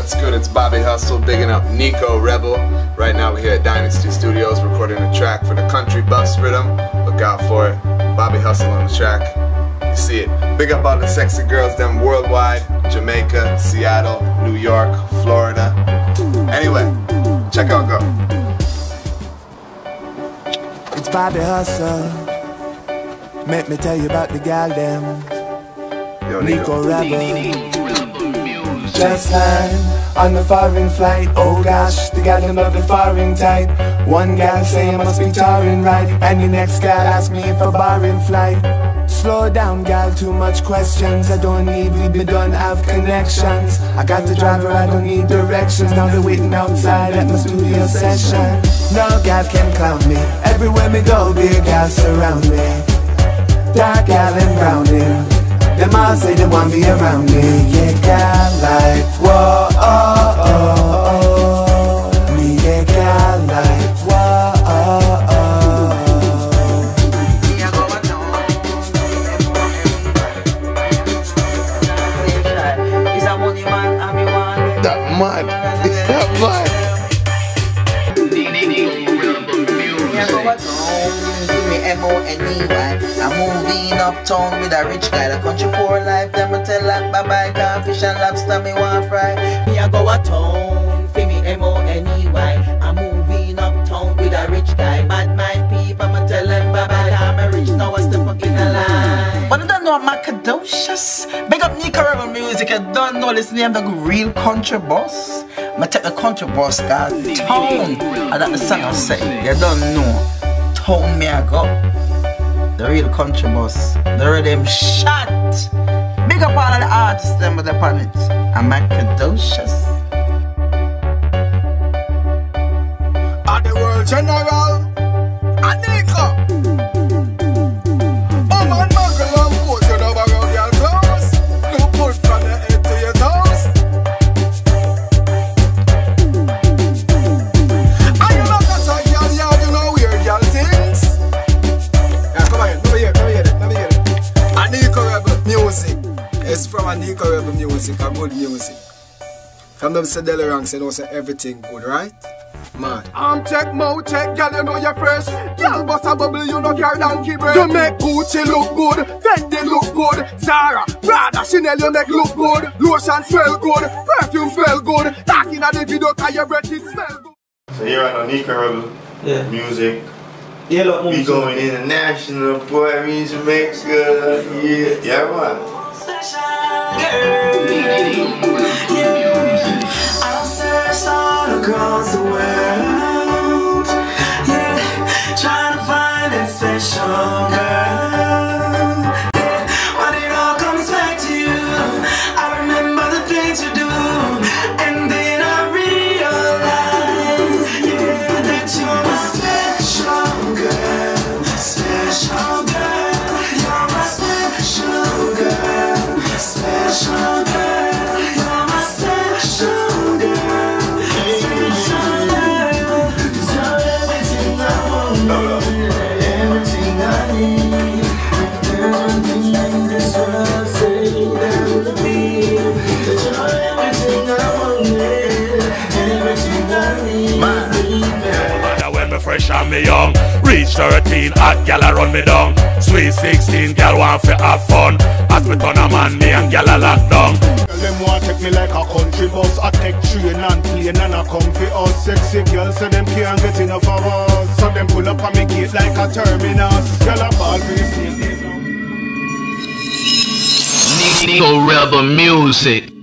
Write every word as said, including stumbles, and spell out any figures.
what's good? It's Bobby Hustle, bigging up Nico Rebel. Right now we're here at Dynasty Studios recording a track for the Country Bus Rhythm. Look out for it. Bobby Hustle on the track. You see it. Big up all the sexy girls, them worldwide. Jamaica, Seattle, New York, Florida. Anyway, check out Go. It's Bobby Hustle. Make me tell you about the gal them. Yo, Nico Rebel. Just land on the foreign flight. Oh gosh, the gal them love the foreign tight. One gal say I must be touring right, and the next gal ask me if I barring flight. Slow down gal, too much questions. I don't need, we don't have connections. I got the driver, I don't need directions. Now they're waiting outside at my studio session. No gal can clown me. Everywhere me go, big gal surround me. Dark gal and browning. Them all say they want me around me. Yeah, gal like whoa, oh, oh, oh. Me yeah, gal like whoa, oh, oh. Is a money man and me want that mad. That mad. M O N E Y. I'm moving uptown with a rich guy. The country poor life, them a tell like bye bye. Can't fish and lobster, me want fry. Me a go a town, for me M O N E Y. I'm moving uptown with a rich guy. Bad mind people, I'ma tell them bye bye. I'm a rich now, I step up in the line. But I don't know Macadocious. Big up Nico Rebel music. I don't know this name, the real country boss. I take the country boss guy town. And that the song I say. You don't know. Town me I go. The real country boss. The rhythm shot. Big up all of the artists them with the planet. I'm Macadocious. Are the world general? Anika. Oh man, Michael, I'm good. You know about your clothes. Look good from your head to your toes. And you look at a girl yard, you know weird girl things. Yeah, come on, let me hear it, let me hear it, let me hear it. Anika Rebel music. It's from Anika Rebel music, a good music. From them say Delarangs, you know say everything good, right? Man. I'm check mouth check, girl, you know you're fresh. Girl, bust a bubble, you know your donkey bread. You make Gucci look good, Fendi look good, Zara, Prada, Chanel, you make look good. Lotion smell good, perfume smell good. Talking at the video, cause your breath it smell good. So here on Nico Rebel Yeah. music. Yeah, look, We going international, boy, music makes good. Yeah, yeah, man. I'll search all across the world, yeah, trying to find that special girl, yeah, when it all comes back to you, I remember the things you do, and then I realize, yeah, that you're my special girl, special girl, you're my special girl, special girl. Fresh and me young, reach thirteen, hot gal a run me down. Sweet sixteen, gal want fi have fun. As me turn a man, me and gal a lock down. Girl, them want take me like a country bus. I take train and plane and I come fi us. Sexy girls so them can't get enough of us. So them pull up on me gate like a terminus. Girl a ball for the state. Nico Rebel music.